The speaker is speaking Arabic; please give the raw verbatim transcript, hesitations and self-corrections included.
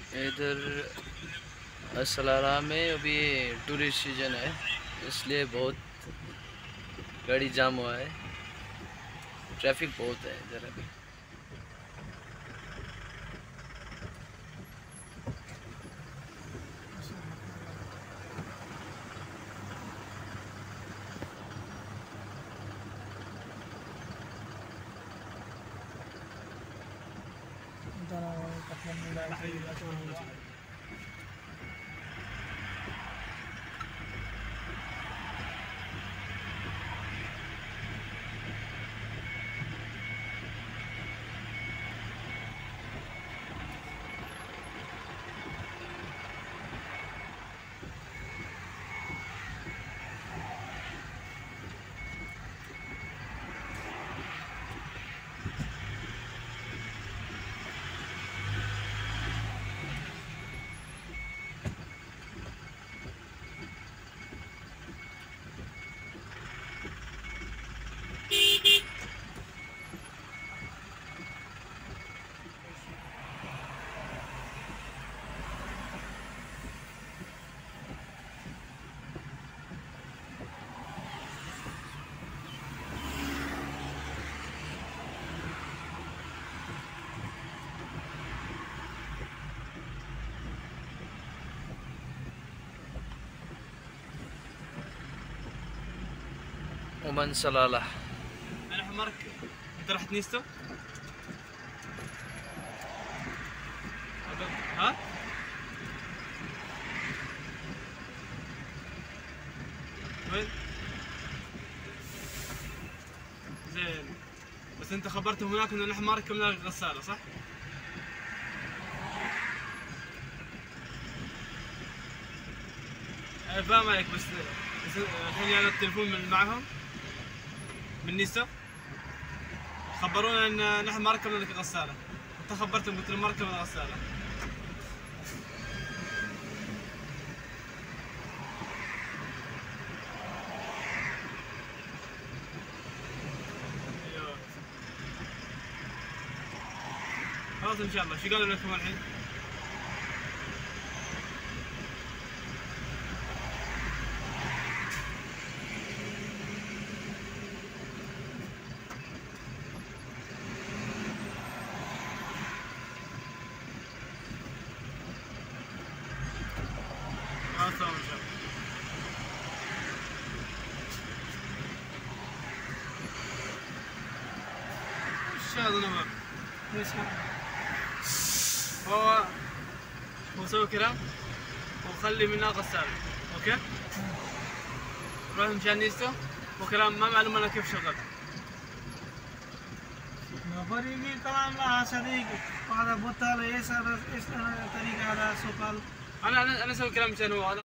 इधर असलारा में अभी टूरिस्ट सीजन है, इसलिए बहुत गाड़ी जाम हुआ है, ट्रैफिक बहुत है इधर अभी। ومن صلالة انا حمرك انت رحت نيستو؟ ها؟ وين؟ زين، بس انت خبرتهم هناك ان نحن ما ركبنا الغسالة صح؟ اي فاهم عليك، بس بس الحين يعني التليفون من معهم من نيستو خبرونا ان نحن ما ركبنا لك الغسالة، انت خبرتهم قلت لهم ما ركبنا الغسالة. ايوه خلاص ان شاء الله. شو قالوا لكم الحين؟ خلاص تمام ان شاء الله. وش هذا نمر؟ ليش هو هو سوي كلام وخلي منها غسالة، اوكي؟ روح مشان نيستو وكلام ما معلوم انا كيف شغل. فريقي كلام لا صديقي، هذا بطل ايش هذا ايش طريقة هذا سوق. انا انا انا اسوي كلام مشان هو هذا.